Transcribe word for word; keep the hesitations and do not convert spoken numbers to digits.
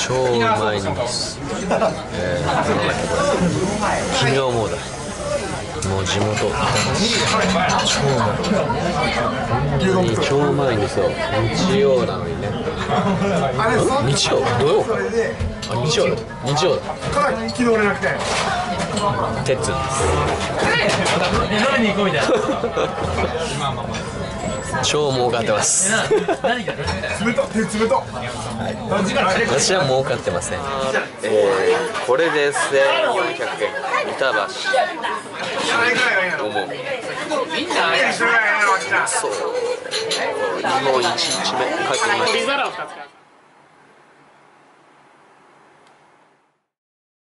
超うまいんです。えー、なんだっけこれ。奇妙モーだ。もう地元超うまい。超うまいんですよ。日曜なのにね。日曜土曜か。あ、日曜だ。日曜だ。昨日俺なくて。鉄です。飲みに行こうみたいな。超儲かってます。私は儲かってません。えー、これでせんよんひゃくえん。板橋。思う。そう。もういちにちめ帰ってきました。